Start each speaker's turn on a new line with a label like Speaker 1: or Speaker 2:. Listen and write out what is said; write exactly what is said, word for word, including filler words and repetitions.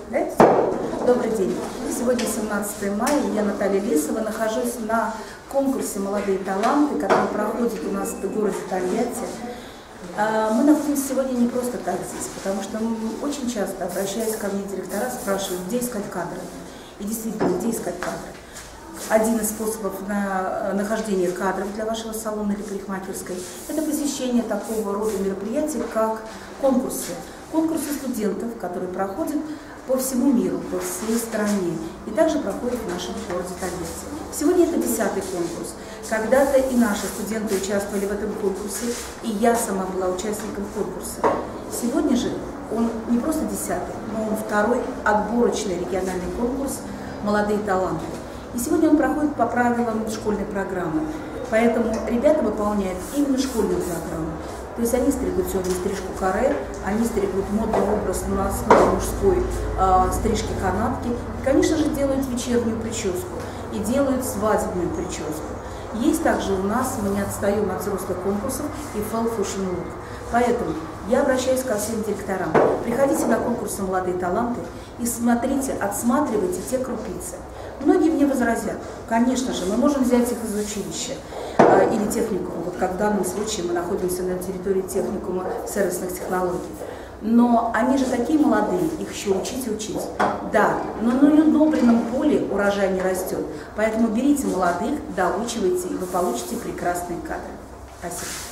Speaker 1: Да? Добрый день. Сегодня семнадцатое мая, я Наталья Лисова, нахожусь на конкурсе «Молодые таланты», который проходит у нас в городе Тольятти. Мы находимся сегодня не просто так здесь, потому что очень часто, обращаясь ко мне директора, спрашивают, где искать кадры. И действительно, где искать кадры. Один из способов на нахождения кадров для вашего салона или парикмахерской – это посещение такого рода мероприятий, как конкурсы. Конкурсы студентов, которые проходят по всему миру, по всей стране, и также проходят в нашем городе Тольятти. Сегодня это десятый конкурс. Когда-то и наши студенты участвовали в этом конкурсе, и я сама была участником конкурса. Сегодня же он не просто десятый, но он второй отборочный региональный конкурс «Молодые таланты». И сегодня он проходит по правилам школьной программы. Поэтому ребята выполняют именно школьную программу. То есть они стригут сегодня стрижку каре, они стригут модный образ на основе мужской э, стрижки канатки. И, конечно же, делают вечернюю прическу и делают свадебную прическу. Есть также у нас, мы не отстаем от взрослых конкурсов, и fall fashion look. Поэтому я обращаюсь ко всем директорам. Приходите на конкурсы «Молодые таланты» и смотрите, отсматривайте те крупицы. Многие мне возразят, конечно же, мы можем взять их из училища э, или техникума, вот как в данном случае мы находимся на территории техникума сервисных технологий. Но они же такие молодые, их еще учить и учить. Да, но на неудобренном поле урожай не растет. Поэтому берите молодых, доучивайте, и вы получите прекрасные кадры. Спасибо.